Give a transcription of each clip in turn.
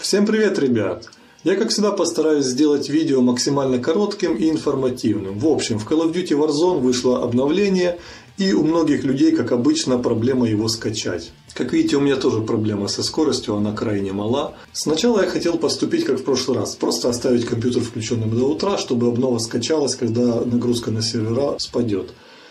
Всем привет, ребят! Я, как всегда, постараюсь сделать видео максимально коротким и информативным. В общем, в Call of Duty Warzone вышло обновление, и у многих людей, как обычно, проблема его скачать. Как видите, у меня тоже проблема со скоростью, она крайне мала. Сначала я хотел поступить как в прошлый раз, просто оставить компьютер включенным до утра, чтобы обнова скачалась, когда нагрузка на сервера спадет.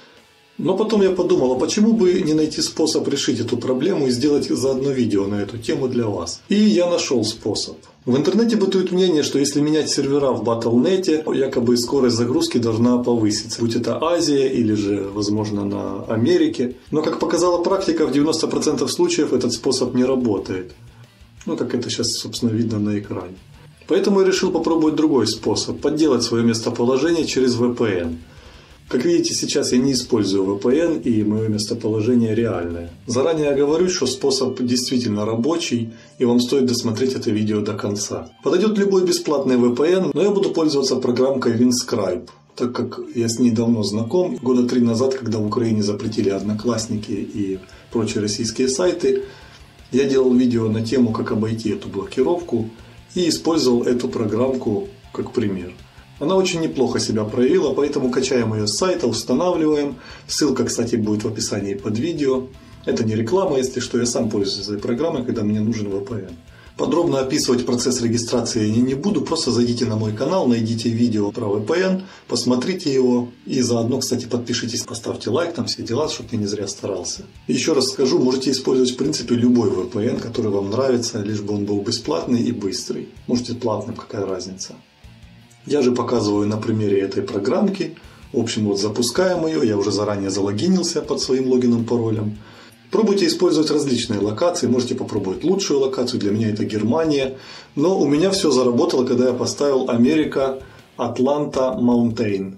Но потом я подумал, а почему бы не найти способ решить эту проблему и сделать заодно видео на эту тему для вас. И я нашел способ. В интернете бытует мнение, что если менять сервера в Battle.net, якобы скорость загрузки должна повыситься. Будь это Азия или же, возможно, на Америке. Но, как показала практика, в 90% случаев этот способ не работает. Ну, как это сейчас, собственно, видно на экране. Поэтому я решил попробовать другой способ. Подделать свое местоположение через VPN. Как видите, сейчас я не использую VPN, и мое местоположение реальное. Заранее оговорюсь, что способ действительно рабочий, и вам стоит досмотреть это видео до конца. Подойдет любой бесплатный VPN, но я буду пользоваться программкой Windscribe, так как я с ней давно знаком. Года 3 назад, когда в Украине запретили Одноклассники и прочие российские сайты, я делал видео на тему, как обойти эту блокировку, и использовал эту программку как пример. Она очень неплохо себя проявила, поэтому качаем ее с сайта, устанавливаем. Ссылка, кстати, будет в описании под видео. Это не реклама, если что, я сам пользуюсь этой программой, когда мне нужен VPN. Подробно описывать процесс регистрации я не буду, просто зайдите на мой канал, найдите видео про VPN, посмотрите его и заодно, кстати, подпишитесь, поставьте лайк, там все дела, чтобы я не зря старался. Еще раз скажу, можете использовать в принципе любой VPN, который вам нравится, лишь бы он был бесплатный и быстрый. Можете платным, какая разница. Я же показываю на примере этой программки. В общем, вот запускаем ее. Я уже заранее залогинился под своим логином, паролем. Пробуйте использовать различные локации. Можете попробовать лучшую локацию. Для меня это Германия. Но у меня все заработало, когда я поставил Америка, Атланта, Маунтейн.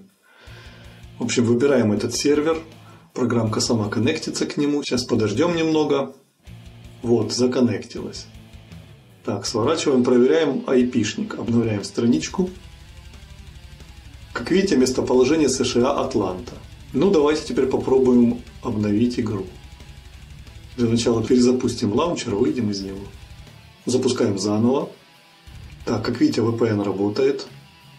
В общем, выбираем этот сервер. Программка сама коннектится к нему. Сейчас подождем немного. Вот, законнектилась. Так, сворачиваем, проверяем IP-шник. Обновляем страничку. Как видите, местоположение США Атланта. Ну, давайте теперь попробуем обновить игру. Для начала перезапустим лаунчер, выйдем из него. Запускаем заново. Так, как видите, VPN работает.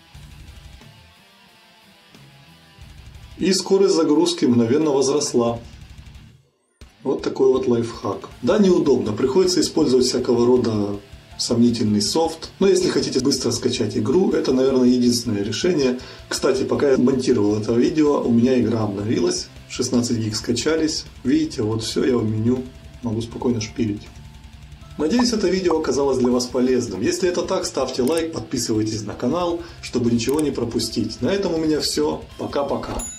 И скорость загрузки мгновенно возросла. Вот такой вот лайфхак. Да, неудобно, приходится использовать всякого рода сомнительный софт. Но если хотите быстро скачать игру, это, наверное, единственное решение. Кстати, пока я монтировал это видео, у меня игра обновилась. 16 гиг скачались. Видите, вот все, я в меню могу спокойно шпилить. Надеюсь, это видео оказалось для вас полезным. Если это так, ставьте лайк, подписывайтесь на канал, чтобы ничего не пропустить. На этом у меня все. Пока-пока.